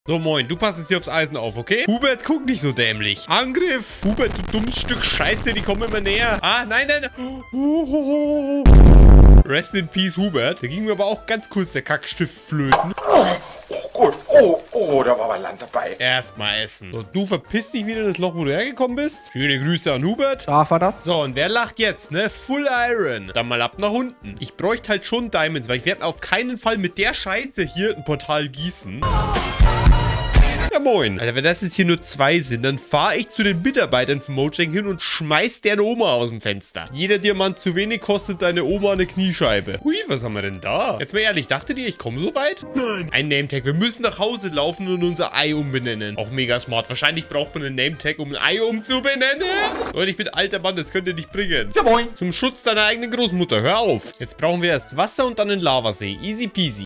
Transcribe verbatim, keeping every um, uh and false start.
So, moin, du passt jetzt hier aufs Eisen auf, okay? Hubert, guck nicht so dämlich. Angriff! Hubert, du dummes Stück Scheiße, die kommen immer näher. Ah, nein, nein. Oh. Rest in Peace, Hubert. Da ging mir aber auch ganz kurz der Kackstift flöten. Oh, gut. Oh, oh, da war aber Land dabei. Erstmal essen. So, du verpisst dich wieder in das Loch, wo du hergekommen bist. Schöne Grüße an Hubert. Darf er das? So, und wer lacht jetzt, ne? Full Iron. Dann mal ab nach unten. Ich bräuchte halt schon Diamonds, weil ich werde auf keinen Fall mit der Scheiße hier ein Portal gießen. Ja, moin. Alter, wenn das jetzt hier nur zwei sind, dann fahre ich zu den Mitarbeitern von Mojang hin und schmeiß deren Oma aus dem Fenster. Jeder Diamant zu wenig kostet deine Oma eine Kniescheibe. Hui, was haben wir denn da? Jetzt mal ehrlich, dachtet ihr, ich komme so weit? Nein. Ein Nametag. Wir müssen nach Hause laufen und unser Ei umbenennen. Auch mega smart. Wahrscheinlich braucht man einen Nametag, um ein Ei umzubenennen. Leute, ich bin alter Mann, das könnt ihr nicht bringen. Ja, moin. Zum Schutz deiner eigenen Großmutter. Hör auf. Jetzt brauchen wir erst Wasser und dann einen Lavasee. Easy peasy.